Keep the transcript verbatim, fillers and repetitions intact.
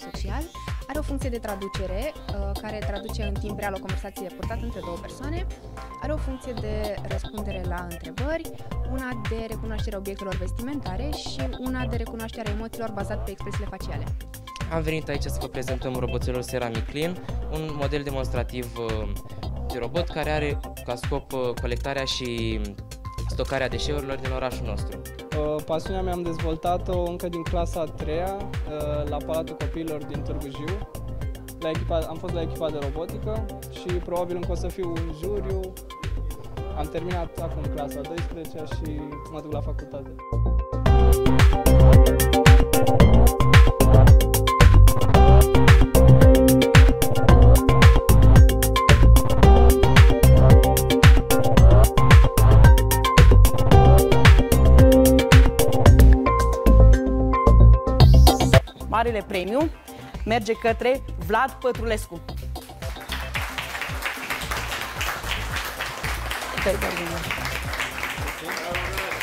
social. Are o funcție de traducere, care traduce în timp real o conversație purtată între două persoane. Are o funcție de răspundere la întrebări, una de recunoaștere a obiectelor vestimentare și una de recunoaștere a emoțiilor bazat pe expresiile faciale. Am venit aici să vă prezentăm roboțelul Ceramic Clean, un model demonstrativ de robot care are ca scop colectarea și stocarea deșeurilor din orașul nostru. Pasiunea mea am dezvoltat-o încă din clasa a treia la Palatul Copiilor din Târgu Jiu. La echipa, am fost la echipa de robotică și probabil încă o să fiu în juriu. Am terminat acum clasa a douăsprezecea și mă duc la facultate. Marele premiu merge către Vlad Pătrulescu. Pe